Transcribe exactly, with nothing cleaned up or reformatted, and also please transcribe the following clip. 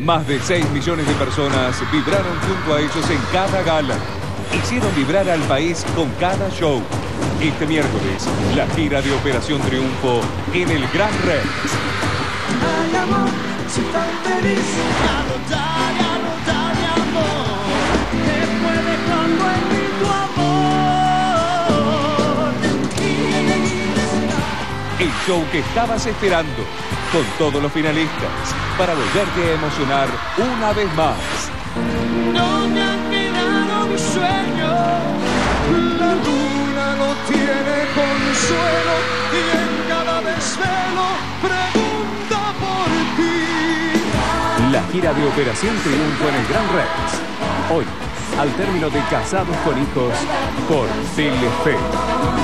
Más de seis millones de personas vibraron junto a ellos en cada gala. Hicieron vibrar al país con cada show. Este miércoles, la gira de Operación Triunfo en el Gran Rex. Ay, amor, soy tan feliz. Ya no da, ya no da mi amor. Te puede cuando en mí tu amor. El show que estabas esperando, con todos los finalistas, para volverte a emocionar una vez más. No me han quedado mis sueños. La luna no tiene consuelo y en cada desvelo pregunta por ti. La gira de Operación Triunfo en el Gran Rex. Hoy, al término de Casados con Hijos, por Telefe.